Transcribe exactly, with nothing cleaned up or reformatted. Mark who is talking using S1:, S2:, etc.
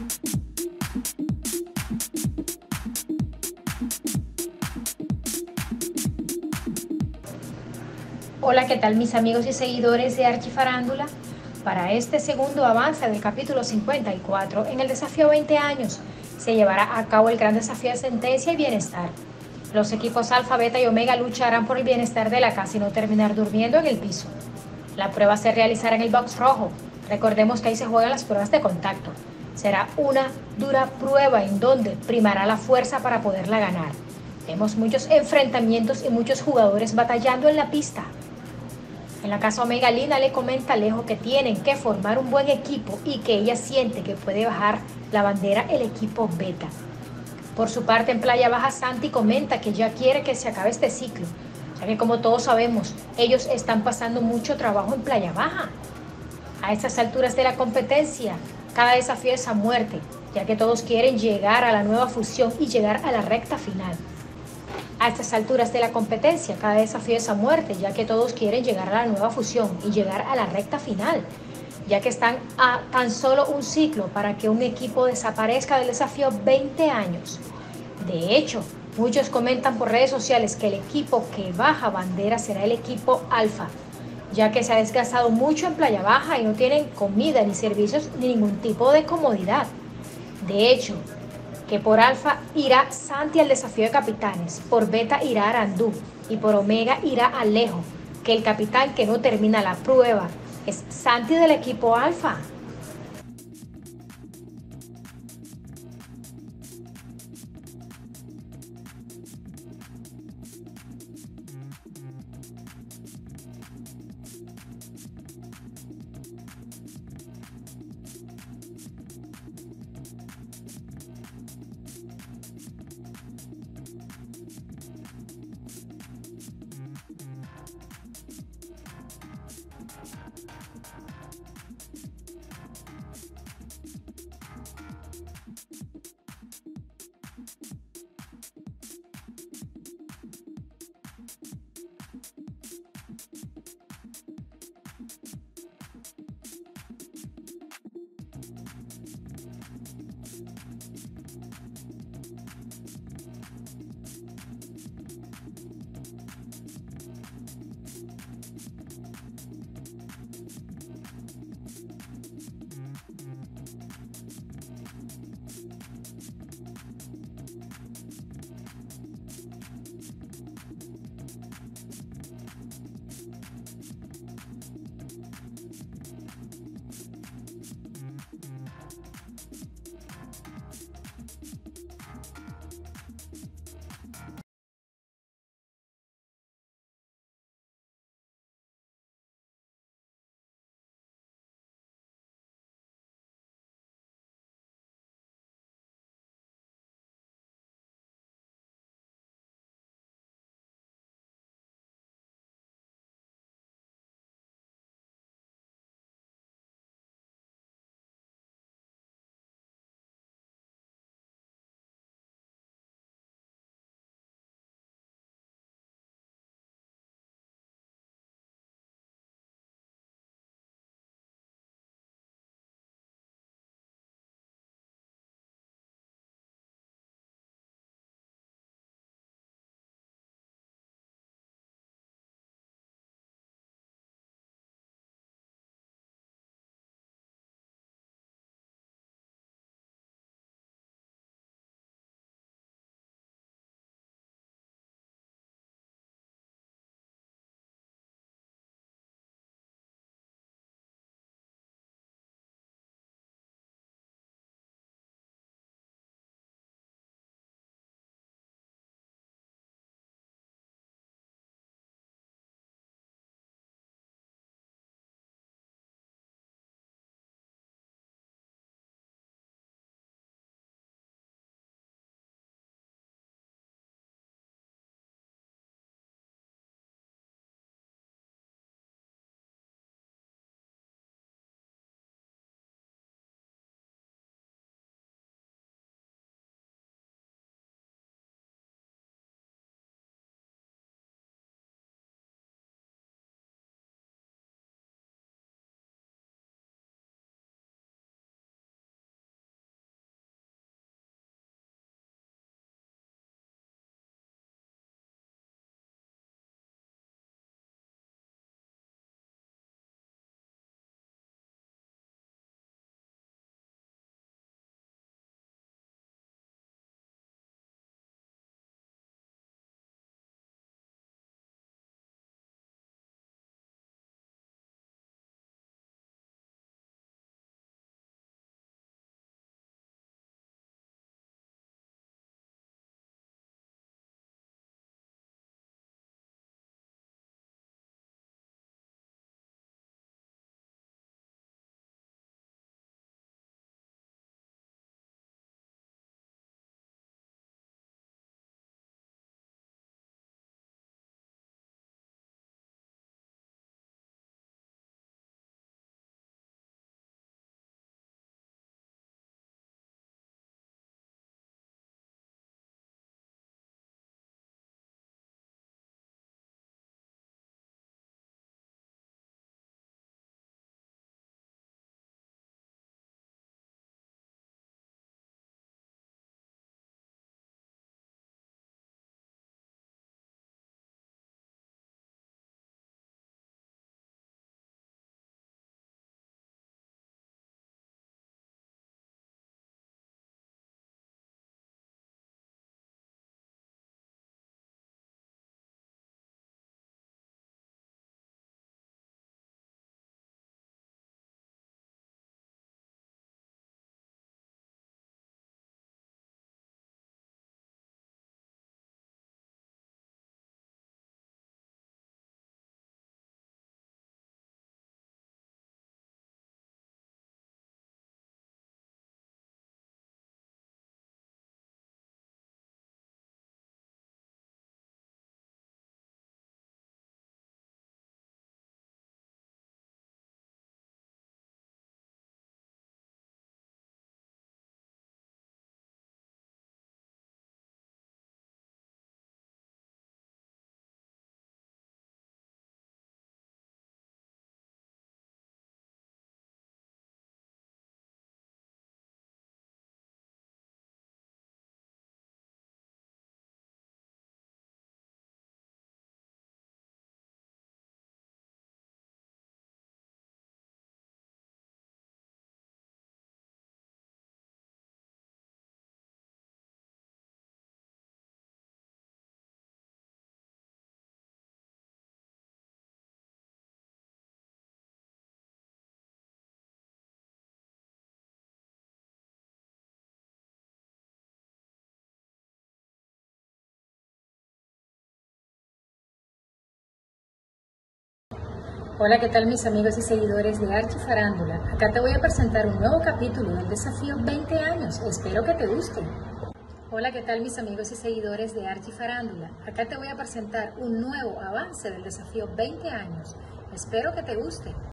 S1: Hola, ¿qué tal mis amigos y seguidores de Archifarándula? Para este segundo avance del capítulo cincuenta y cuatro, en el desafío veinte años, se llevará a cabo el gran desafío de sentencia y bienestar. Los equipos Alfa, Beta y Omega lucharán por el bienestar de la casa y no terminar durmiendo en el piso. La prueba se realizará en el box rojo. Recordemos que ahí se juegan las pruebas de contacto. Será una dura prueba en donde primará la fuerza para poderla ganar. Vemos muchos enfrentamientos y muchos jugadores batallando en la pista. En la casa Omega, Lina le comenta a Alejo que tienen que formar un buen equipo y que ella siente que puede bajar la bandera el equipo Beta. Por su parte, en Playa Baja, Santi comenta que ya quiere que se acabe este ciclo, ya que como todos sabemos, ellos están pasando mucho trabajo en Playa Baja. A estas alturas de la competencia, cada desafío es a muerte, ya que todos quieren llegar a la nueva fusión y llegar a la recta final. A estas alturas de la competencia, cada desafío es a muerte, ya que todos quieren llegar a la nueva fusión y llegar a la recta final, ya que están a tan solo un ciclo para que un equipo desaparezca del desafío veinte años. De hecho, muchos comentan por redes sociales que el equipo que baja bandera será el equipo Alfa, ya que se ha desgastado mucho en Playa Baja y no tienen comida ni servicios ni ningún tipo de comodidad. De hecho, que por Alfa irá Santi al desafío de capitanes, por Beta irá Arandú y por Omega irá Alejo, que el capitán que no termina la prueba es Santi del equipo Alfa. Hola, ¿qué tal mis amigos y seguidores de Archi Farándula? Acá te voy a presentar un nuevo capítulo del desafío veinte años. Espero que te guste. Hola, ¿qué tal mis amigos y seguidores de Archi Farándula? Acá te voy a presentar un nuevo avance del desafío veinte años. Espero que te guste.